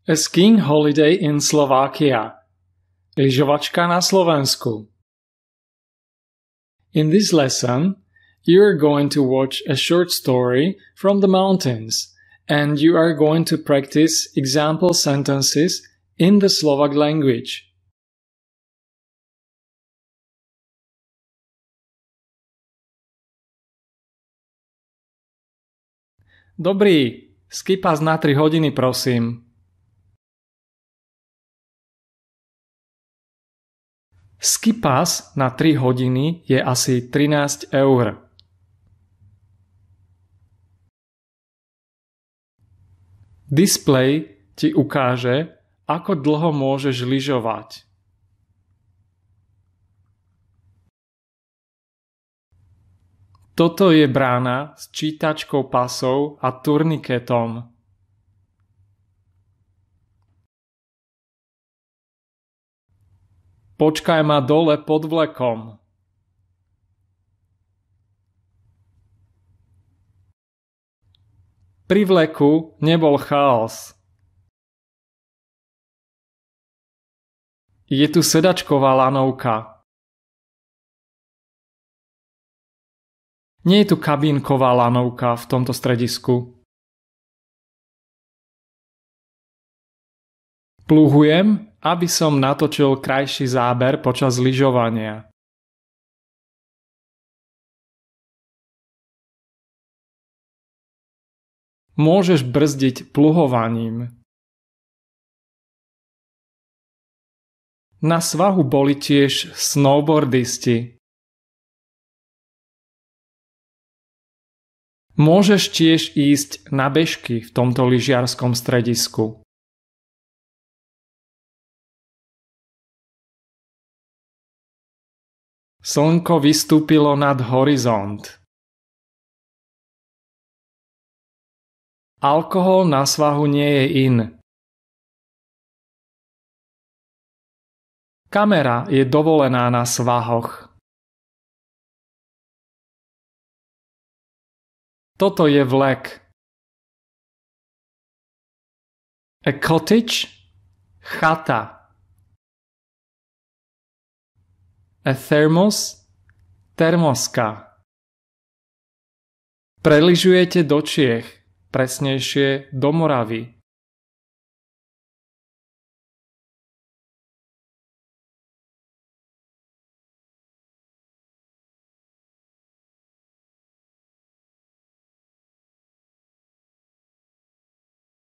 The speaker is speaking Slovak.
A skiing holiday in Slovakia. Lyžovačka na Slovensku. In this lesson, you are going to watch a short story from the mountains, and you are going to practice example sentences in the Slovak language. Dobrý, skipas na 3 hodiny, prosím. Skipas na 3 hodiny je asi 13 eur. Displej ti ukáže, ako dlho môžeš lyžovať. Toto je brána s čítačkou pasov a turniketom. Počkaj ma dole pod vlekom. Pri vleku nebol chaos. Je tu sedačková lanovka. Nie je tu kabínková lanovka v tomto stredisku. Pluhujem, aby som natočil krajší záber počas lyžovania. Môžeš brzdiť pluhovaním. Na svahu boli tiež snowboardisti. Môžeš tiež ísť na bežky v tomto lyžiarskom stredisku. Slnko vystúpilo nad horizont. Alkohol na svahu nie je in. Kamera je dovolená na svahoch. Toto je vlek. A cottage, chata. A thermos, termoska. Prelyžujete do Čiech, presnejšie do Moravy.